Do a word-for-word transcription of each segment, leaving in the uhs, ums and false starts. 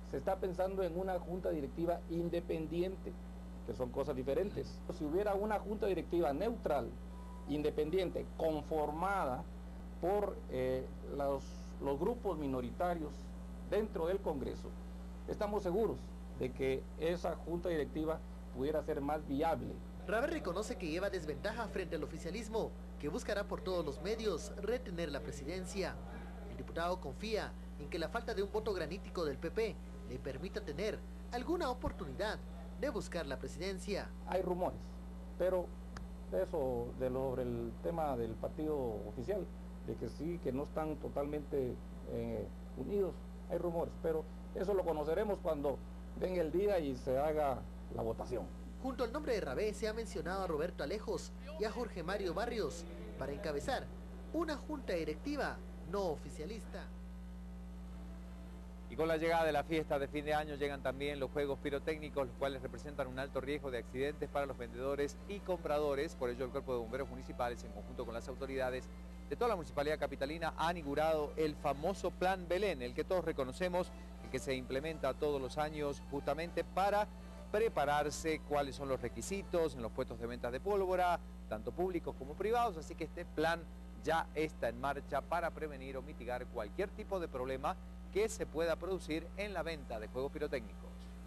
se está pensando en una junta directiva independiente, que son cosas diferentes. Si hubiera una junta directiva neutral, independiente, conformada por eh, los, los grupos minoritarios dentro del Congreso, estamos seguros de que esa junta directiva pudiera ser más viable. Raber reconoce que lleva desventaja frente al oficialismo, que buscará por todos los medios retener la presidencia. El diputado confía en que la falta de un voto granítico del P P le permita tener alguna oportunidad de buscar la presidencia. Hay rumores, pero eso de lo, sobre el tema del partido oficial, de que sí, que no están totalmente eh, unidos, hay rumores, pero eso lo conoceremos cuando venga el día y se haga la votación. Junto al nombre de Raber se ha mencionado a Roberto Alejos y a Jorge Mario Barrios para encabezar una junta directiva no oficialista. Y con la llegada de la fiesta de fin de año llegan también los juegos pirotécnicos, los cuales representan un alto riesgo de accidentes para los vendedores y compradores. Por ello el Cuerpo de Bomberos Municipales, en conjunto con las autoridades de toda la Municipalidad Capitalina, ha inaugurado el famoso Plan Belén, el que todos reconocemos, el que se implementa todos los años justamente para prepararse cuáles son los requisitos en los puestos de ventas de pólvora, tanto públicos como privados. Así que este plan ya está en marcha para prevenir o mitigar cualquier tipo de problema que se pueda producir en la venta de juegos pirotécnicos.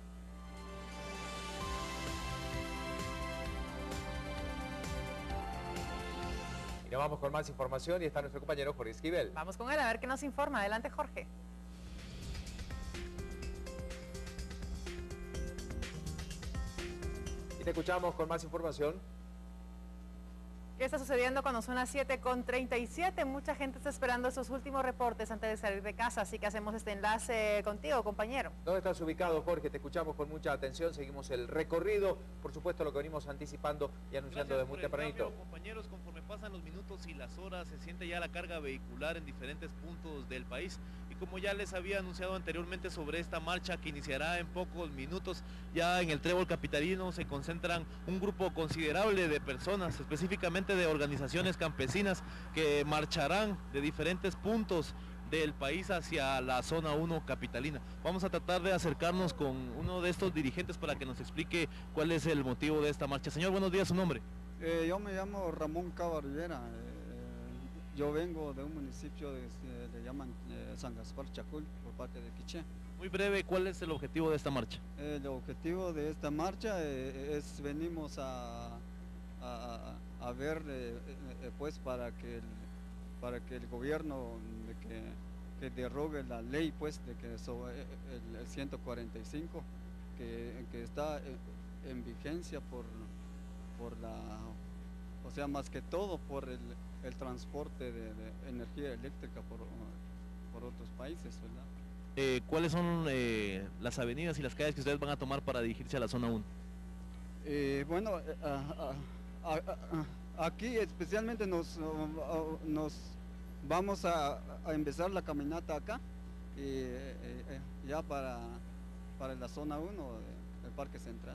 Y nos vamos con más información y está nuestro compañero Jorge Esquivel. Vamos con él a ver qué nos informa. Adelante, Jorge. Y te escuchamos con más información. ¿Qué está sucediendo cuando son las siete con treinta y siete? Mucha gente está esperando esos últimos reportes antes de salir de casa, así que hacemos este enlace contigo, compañero. ¿Dónde estás ubicado, Jorge? Te escuchamos con mucha atención, seguimos el recorrido, por supuesto lo que venimos anticipando y anunciando desde muy tempranito. Cambio, compañeros, conforme pasan los minutos y las horas, se siente ya la carga vehicular en diferentes puntos del país. Y como ya les había anunciado anteriormente sobre esta marcha que iniciará en pocos minutos, ya en el Trébol Capitalino se concentran un grupo considerable de personas, específicamente de organizaciones campesinas, que marcharán de diferentes puntos del país hacia la zona uno capitalina. Vamos a tratar de acercarnos con uno de estos dirigentes para que nos explique cuál es el motivo de esta marcha. Señor, buenos días, su nombre. Eh, yo me llamo Ramón Cava Rivera, eh, yo vengo de un municipio que se le llaman eh, San Gaspar Chacul, por parte de Quiché. Muy breve, ¿cuál es el objetivo de esta marcha? Eh, el objetivo de esta marcha eh, es venimos a, a, a ver eh, eh, pues para que el, para que el gobierno de que, que derrogue la ley pues de que sobre el, el ciento cuarenta y cinco que, que está en, en vigencia por por la, o sea, más que todo por el, el transporte de, de energía eléctrica por, por otros países, ¿verdad? Eh, ¿Cuáles son eh, las avenidas y las calles que ustedes van a tomar para dirigirse a la zona uno? Eh, bueno, eh, a, a, a, aquí especialmente nos, nos vamos a, a empezar la caminata acá, eh, eh, ya para, para la zona uno del Parque Central.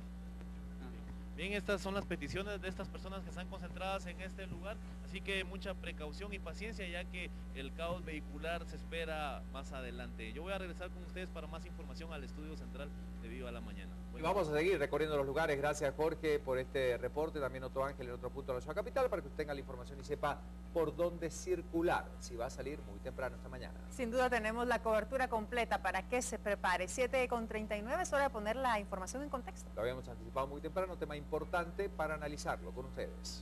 Bien, estas son las peticiones de estas personas que están concentradas en este lugar, así que mucha precaución y paciencia, ya que el caos vehicular se espera más adelante. Yo voy a regresar con ustedes para más información al estudio central de Viva la Mañana. Y vamos a seguir recorriendo los lugares. Gracias, Jorge, por este reporte. También Otto Ángel en otro punto de la ciudad capital, para que usted tenga la información y sepa por dónde circular, si va a salir muy temprano esta mañana. Sin duda tenemos la cobertura completa para que se prepare. siete con treinta y nueve, es hora de poner la información en contexto. Lo habíamos anticipado muy temprano, tema importante para analizarlo con ustedes.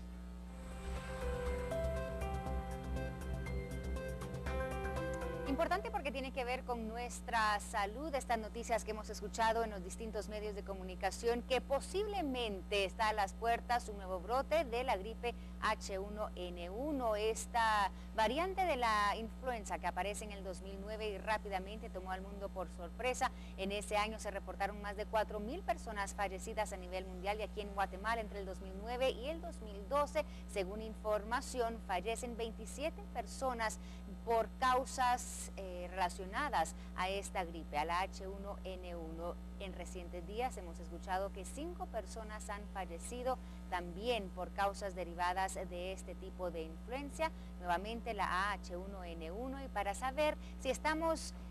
Importante porque tiene que ver con nuestra salud, estas noticias que hemos escuchado en los distintos medios de comunicación, que posiblemente está a las puertas un nuevo brote de la gripe H uno N uno, esta variante de la influenza que aparece en el dos mil nueve y rápidamente tomó al mundo por sorpresa. En ese año se reportaron más de cuatro mil personas fallecidas a nivel mundial, y aquí en Guatemala entre el dos mil nueve y el dos mil doce, según información, fallecen veintisiete personas por causas eh, relacionadas a esta gripe, a la H uno N uno. En recientes días hemos escuchado que cinco personas han fallecido también por causas derivadas de este tipo de influencia, nuevamente la H uno N uno. Y para saber si estamos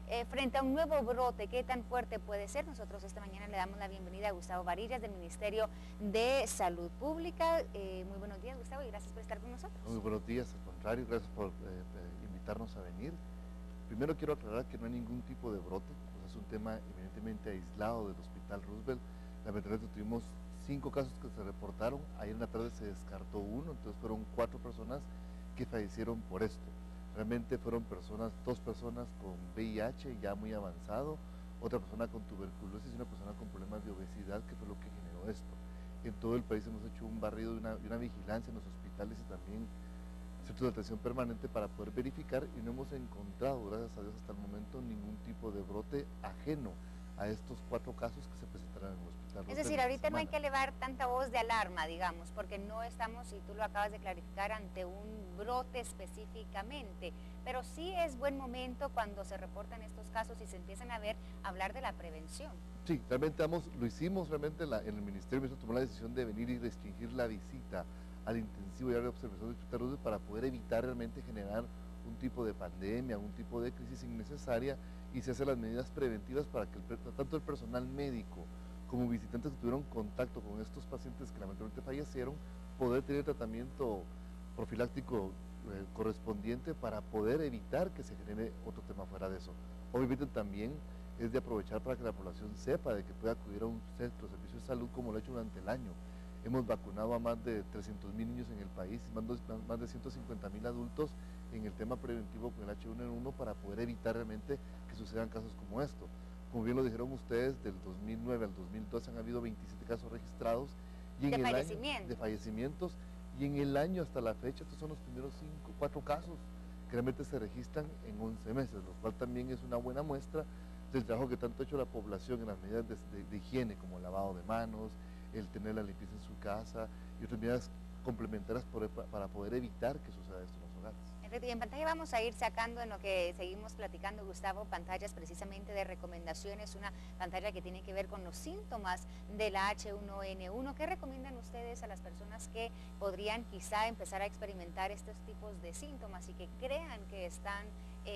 eh, frente a un nuevo brote, ¿qué tan fuerte puede ser? Nosotros esta mañana le damos la bienvenida a Gustavo Varillas del Ministerio de Salud Pública. Eh, muy buenos días, Gustavo, y gracias por estar con nosotros. Muy buenos días, al contrario, gracias por eh, invitarnos a venir. Primero quiero aclarar que no hay ningún tipo de brote, pues es un tema evidentemente aislado del Hospital Roosevelt. Lamentablemente tuvimos cinco casos que se reportaron, ayer en la tarde se descartó uno, entonces fueron cuatro personas que fallecieron por esto. Realmente fueron personas, dos personas con V I H ya muy avanzado, otra persona con tuberculosis y una persona con problemas de obesidad, que fue lo que generó esto. En todo el país hemos hecho un barrido y una, y una vigilancia en los hospitales y también centros de atención permanente para poder verificar, y no hemos encontrado, gracias a Dios hasta el momento, ningún tipo de brote ajeno a estos cuatro casos que se presentaron en el hospital. Es decir, ahorita no hay que elevar tanta voz de alarma, digamos, porque no estamos, y tú lo acabas de clarificar, ante un brote específicamente, pero sí es buen momento cuando se reportan estos casos y se empiezan a ver, hablar de la prevención. Sí, realmente vamos, lo hicimos realmente en, la, en el Ministerio, el ministro tomó la decisión de venir y restringir la visita al intensivo y área de observación del Hospital Roosevelt para poder evitar realmente generar un tipo de pandemia, un tipo de crisis innecesaria, y se hacen las medidas preventivas para que el, tanto el personal médico como visitantes que tuvieron contacto con estos pacientes que lamentablemente fallecieron, poder tener tratamiento profiláctico eh, correspondiente para poder evitar que se genere otro tema fuera de eso. Obviamente también es de aprovechar para que la población sepa de que puede acudir a un centro de servicio de salud como lo ha hecho durante el año. Hemos vacunado a más de trescientos mil niños en el país, más de ciento cincuenta mil adultos en el tema preventivo con el H uno N uno para poder evitar realmente que sucedan casos como esto. Como bien lo dijeron ustedes, del dos mil nueve al dos mil doce han habido veintisiete casos registrados y en de, el fallecimientos. Año, de fallecimientos, y en el año hasta la fecha estos son los primeros cinco, cuatro casos que realmente se registran en once meses, lo cual también es una buena muestra del trabajo que tanto ha hecho la población en las medidas de, de, de higiene, como el lavado de manos, el tener la limpieza en su casa y otras medidas complementarias por, para poder evitar que suceda esto en los hogares. Y en pantalla vamos a ir sacando, en lo que seguimos platicando, Gustavo, pantallas precisamente de recomendaciones, una pantalla que tiene que ver con los síntomas de la H uno N uno. ¿Qué recomiendan ustedes a las personas que podrían quizá empezar a experimentar estos tipos de síntomas y que crean que están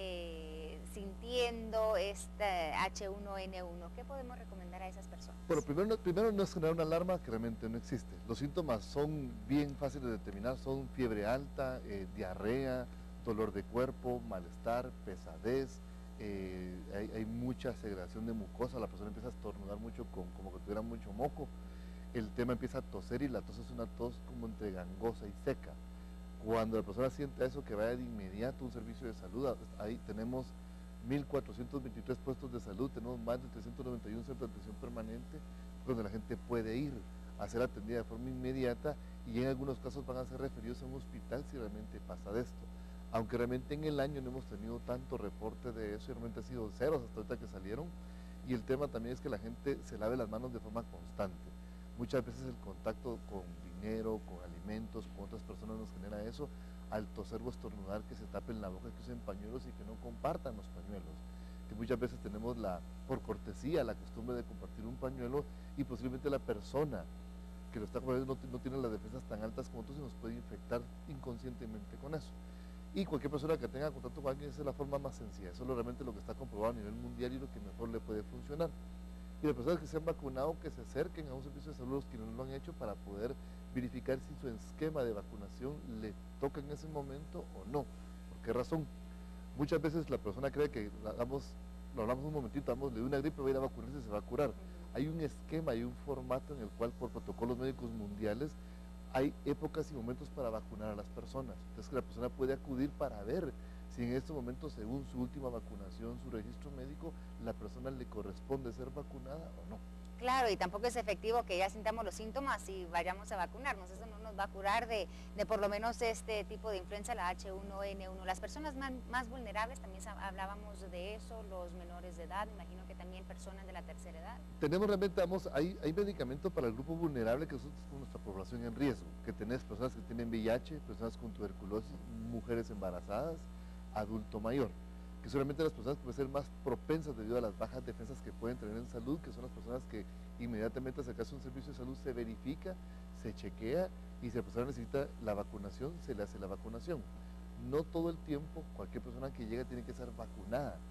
eh, sintiendo este H uno N uno? ¿Qué podemos recomendar a esas personas? Bueno, primero, primero no es generar una alarma que realmente no existe. Los síntomas son bien fáciles de determinar, son fiebre alta, eh, diarrea, dolor de cuerpo, malestar, pesadez, eh, hay, hay mucha segregación de mucosa, la persona empieza a estornudar mucho con, como que tuviera mucho moco, el tema empieza a toser y la tos es una tos como entre gangosa y seca. Cuando la persona siente eso, que vaya de inmediato a un servicio de salud. Ahí tenemos mil cuatrocientos veintitrés puestos de salud, tenemos más de trescientos noventa y uno centros de atención permanente donde la gente puede ir a ser atendida de forma inmediata, y en algunos casos van a ser referidos a un hospital si realmente pasa de esto. Aunque realmente en el año no hemos tenido tanto reporte de eso, y realmente ha sido ceros hasta ahorita que salieron, y el tema también es que la gente se lave las manos de forma constante. Muchas veces el contacto con dinero, con alimentos, con otras personas nos genera eso, al toser o estornudar, que se tapen la boca, que usen pañuelos y que no compartan los pañuelos. Que muchas veces tenemos la, por cortesía, la costumbre de compartir un pañuelo, y posiblemente la persona que lo está compartiendo no, no tiene las defensas tan altas como otros y nos puede infectar inconscientemente con eso. Y cualquier persona que tenga contacto con alguien, esa es la forma más sencilla, eso es realmente lo que está comprobado a nivel mundial y lo que mejor le puede funcionar. Y las personas que se han vacunado, que se acerquen a un servicio de salud, los que no lo han hecho, para poder verificar si su esquema de vacunación le toca en ese momento o no. ¿Por qué razón? Muchas veces la persona cree que, damos, lo hablamos un momentito, damos, le da una gripe, va a ir a vacunarse y se va a curar. Hay un esquema, hay un formato en el cual, por protocolos médicos mundiales, hay épocas y momentos para vacunar a las personas. Entonces que la persona puede acudir para ver si en estos momentos, según su última vacunación, su registro médico, la persona le corresponde ser vacunada o no. Claro, y tampoco es efectivo que ya sintamos los síntomas y vayamos a vacunarnos. Eso no nos va a curar de, de por lo menos este tipo de influenza, la H uno N uno. Las personas más, más vulnerables, también hablábamos de eso, los menores de edad, me imagino que también personas de la tercera edad. Tenemos realmente, vamos, hay, hay medicamentos para el grupo vulnerable, que es nuestra población en riesgo, que tenés personas que tienen V I H, personas con tuberculosis, mujeres embarazadas, adulto mayor, que solamente las personas que pueden ser más propensas debido a las bajas defensas que pueden tener en salud, que son las personas que inmediatamente acercarse a un servicio de salud se verifica, se chequea, y si la persona necesita la vacunación, se le hace la vacunación. No todo el tiempo cualquier persona que llega tiene que ser vacunada.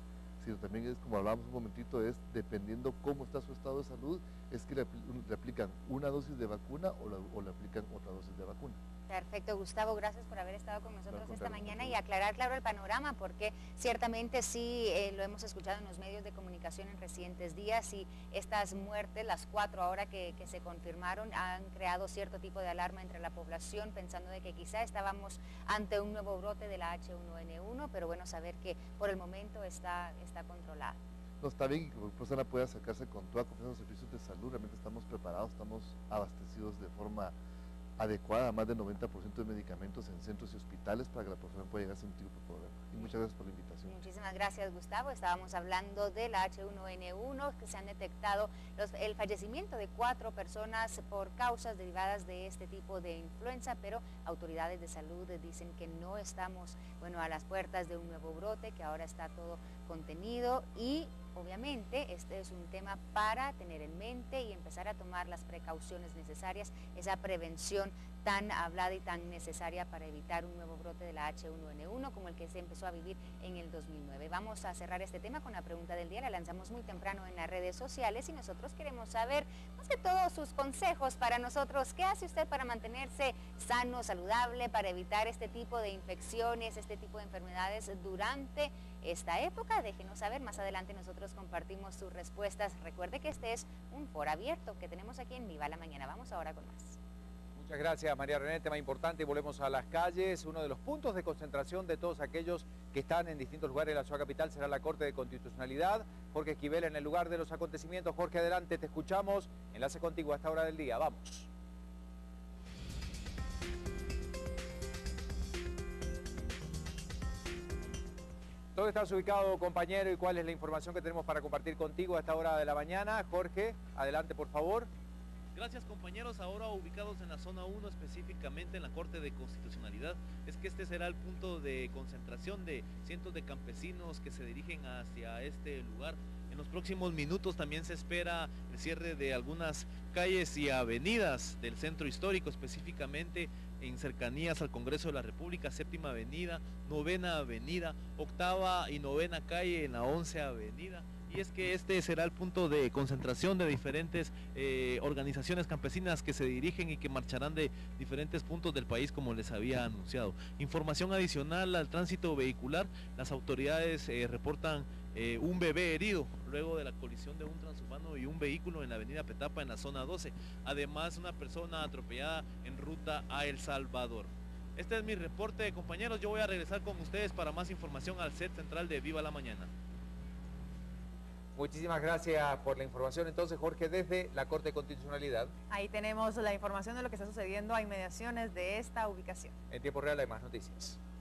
sino también es, como hablábamos un momentito, es dependiendo cómo está su estado de salud, es que le, le aplican una dosis de vacuna o, la, o le aplican otra dosis de vacuna. Perfecto, Gustavo, gracias por haber estado con nosotros esta mañana y aclarar, claro, el panorama, porque ciertamente sí eh, lo hemos escuchado en los medios de comunicación en recientes días y estas muertes, las cuatro ahora que, que se confirmaron, han creado cierto tipo de alarma entre la población, pensando de que quizá estábamos ante un nuevo brote de la H uno N uno, pero bueno, saber que por el momento está, está controlado. No, está bien, y que cualquier persona pueda acercarse con toda confianza a los servicios de salud, realmente estamos preparados, estamos abastecidos de forma adecuada, más del noventa por ciento de medicamentos en centros y hospitales para que la persona pueda llegar sin ningún tipo de problema. Y muchas gracias por la invitación. Muchísimas gracias, Gustavo. Estábamos hablando de la H uno N uno, que se han detectado los, el fallecimiento de cuatro personas por causas derivadas de este tipo de influenza, pero autoridades de salud dicen que no estamos, bueno, a las puertas de un nuevo brote, que ahora está todo contenido y obviamente este es un tema para tener en mente y empezar a tomar las precauciones necesarias, esa prevención tan hablada y tan necesaria para evitar un nuevo brote de la H uno N uno como el que se empezó a vivir en el dos mil nueve. Vamos a cerrar este tema con la pregunta del día, la lanzamos muy temprano en las redes sociales y nosotros queremos saber más que todo sus consejos para nosotros. ¿Qué hace usted para mantenerse sano, saludable, para evitar este tipo de infecciones, este tipo de enfermedades durante esta época? Déjenos saber, más adelante nosotros compartimos sus respuestas. Recuerde que este es un foro abierto que tenemos aquí en Viva la Mañana. Vamos ahora con más. Muchas gracias, María René. Tema importante, volvemos a las calles. Uno de los puntos de concentración de todos aquellos que están en distintos lugares de la ciudad capital será la Corte de Constitucionalidad. Jorge Esquivel en el lugar de los acontecimientos. Jorge, adelante, te escuchamos. Enlace contigo a esta hora del día. Vamos. ¿Dónde estás ubicado, compañero, y cuál es la información que tenemos para compartir contigo a esta hora de la mañana? Jorge, adelante, por favor. Gracias, compañeros. Ahora ubicados en la zona uno, específicamente en la Corte de Constitucionalidad, es que este será el punto de concentración de cientos de campesinos que se dirigen hacia este lugar. En los próximos minutos también se espera el cierre de algunas calles y avenidas del centro histórico, específicamente en cercanías al Congreso de la República, Séptima Avenida, Novena Avenida, Octava y Novena Calle en la Once Avenida. Y es que este será el punto de concentración de diferentes eh, organizaciones campesinas que se dirigen y que marcharán de diferentes puntos del país, como les había anunciado. Información adicional al tránsito vehicular, las autoridades eh, reportan eh, un bebé herido luego de la colisión de un transurbano y un vehículo en la avenida Petapa en la zona doce. Además, una persona atropellada en ruta a El Salvador. Este es mi reporte, compañeros. Yo voy a regresar con ustedes para más información al set central de Viva la Mañana. Muchísimas gracias por la información. Entonces, Jorge, desde la Corte de Constitucionalidad. Ahí tenemos la información de lo que está sucediendo a inmediaciones de esta ubicación. En tiempo real hay más noticias.